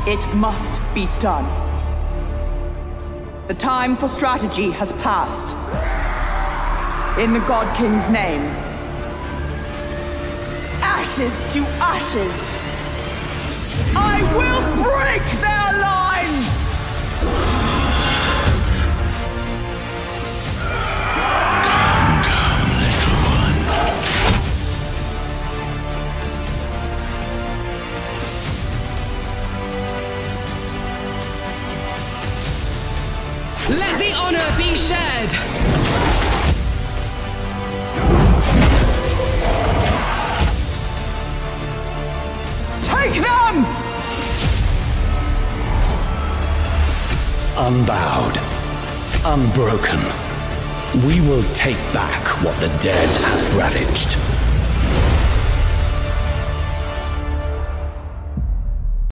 It must be done. The time for strategy has passed. In the God King's name. Ashes to ashes! I will break their lines! Come, little one. Let the honor be shared! Take them! Unbowed, unbroken, we will take back what the dead have ravaged.